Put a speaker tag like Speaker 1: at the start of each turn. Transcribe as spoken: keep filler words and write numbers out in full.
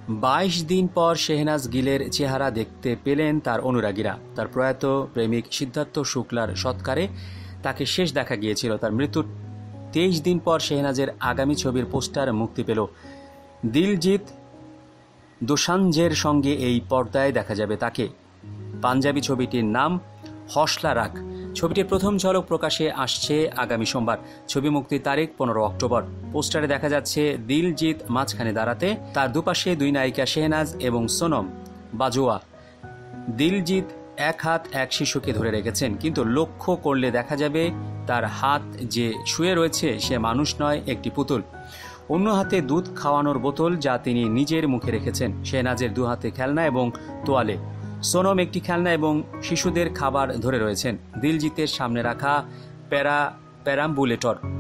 Speaker 1: বাইশ দিন পর শেহনাজ গিলের চেহারা দেখতে পেলেন তার অনুরাগীরা। তার প্রয়াত প্রেমিক সিদ্ধার্থ শুক্লার সৎকারে তাকে শেষ দেখা গিয়েছিল। তার মৃত্যুর তেইশ দিন পর শেহনাজের আগামী ছবির পোস্টার মুক্তি পেল। দিলজিৎ দোসাঞ্জের সঙ্গে এই পর্দায় দেখা যাবে তাকে। পাঞ্জাবি ছবিটির নাম হসলা রাখ। ছবিটির প্রথম ঝলক প্রকাশে আসছে আগামী সোমবার। ছবি মুক্তির তারিখ পনেরো অক্টোবর। পোস্টারে দেখা যাচ্ছে দিলজিৎ মাঝখানে দাঁড়াতে, তার দুপাশে দুই নায়িকা শেহনাজ এবং সোনম বাজোয়া। দিলজিৎ এক হাত এক শিশুকে ধরে রেখেছেন, কিন্তু লক্ষ্য করলে দেখা যাবে তার হাত যে শুয়ে রয়েছে সে মানুষ নয়, একটি পুতুল। অন্য হাতে দুধ খাওয়ানোর বোতল, যা তিনি নিজের মুখে রেখেছেন। শেহনাজের দু হাতে খেলনা এবং তোয়ালে। সোনম একটি খেলনা এবং শিশুদের খাবার ধরে রয়েছেন। দিলজিতের সামনে রাখা প্যারা প্যারাম্বুলেটর